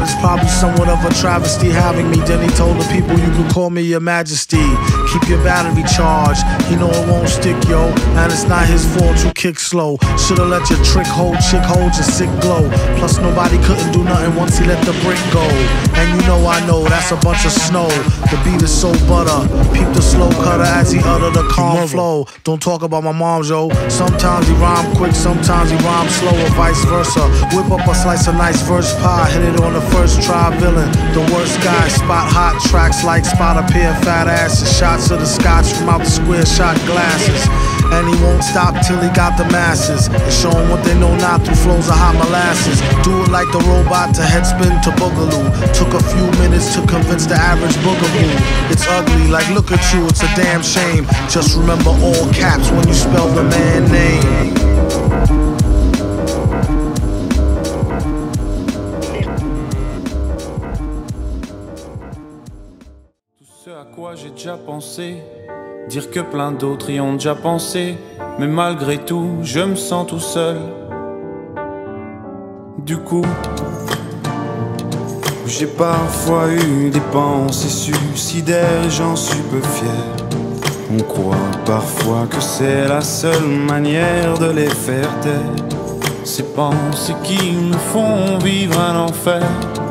it's probably somewhat of a travesty having me. Then he told the people, you can call me your majesty. Keep your battery charged, he know it won't stick, yo. And it's not his fault you kick slow. Should've let your chick hold your sick glow. Plus nobody couldn't do nothing once he let the brick go. And you know I know, that's a bunch of snow. The beat is so butter, peep the slow cutter as he utter the calm flow. Don't talk about my mom, yo. Sometimes he rhyme quick, sometimes he rhyme slow, or vice versa. Whip up a slice of nice verse pie, hit it on the first try, villain. The worst guy, spot hot tracks like spot a pair of fat asses. Shots of the scotch from out the square shot glasses. And he won't stop till he got the masses, and show them what they know not through flows of hot molasses. Do it like the robot to headspin to boogaloo. Took a few minutes to convince the average boogaboo. It's ugly, like look at you, it's a damn shame. Just remember all caps when you spell the man name. Tout ce à quoi j'ai déjà pensé, dire que plein d'autres y ont déjà pensé, mais malgré tout, je me sens tout seul. Du coup, j'ai parfois eu des pensées suicidaires et j'en suis peu fier. On croit parfois que c'est la seule manière de les faire taire. Ces pensées qui me font vivre un enfer.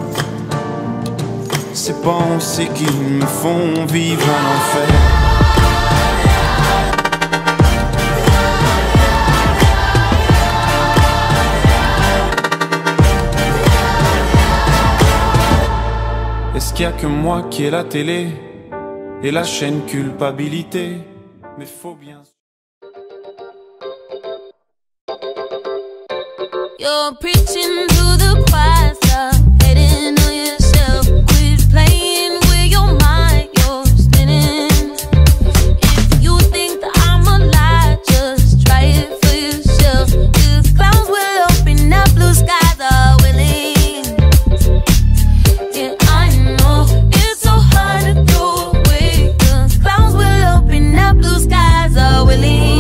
Ces pensées qui me font vivre un enfer. Est-ce qu'il y a que moi qui ai la télé et la chaîne culpabilité? Mais faut bien. You're preaching to the choir, stop hating on yourself. Quit playing with your mind, you're spinning. If you think that I'm a lie, just try it for yourself. Cause clouds will open up, blue skies are willing. Yeah, I know it's so hard to throw away. Cause clouds will open up, blue skies are willing.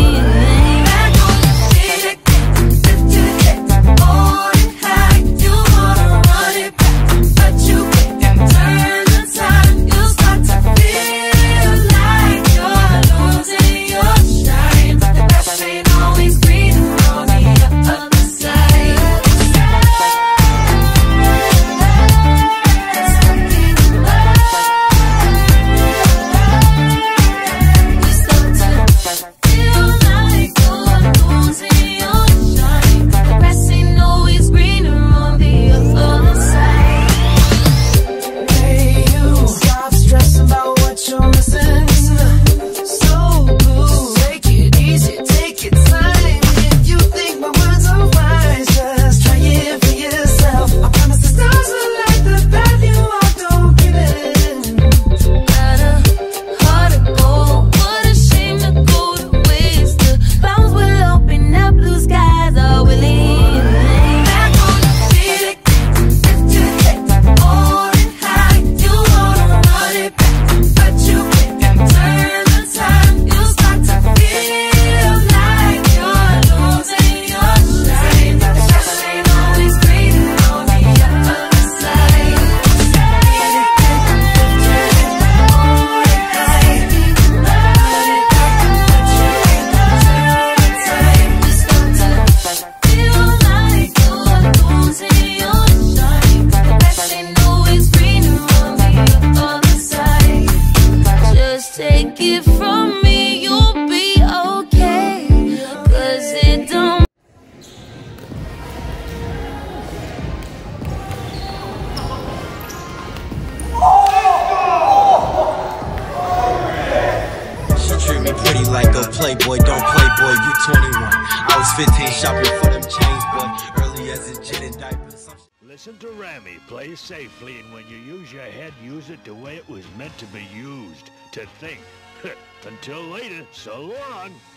Playboy, don't play boy, you 21. I was 15 shopping for them chains, boy, early as a jet and diapers. Listen to Rami, play safely, and when you use your head, use it the way it was meant to be used, to think. Until later, so long.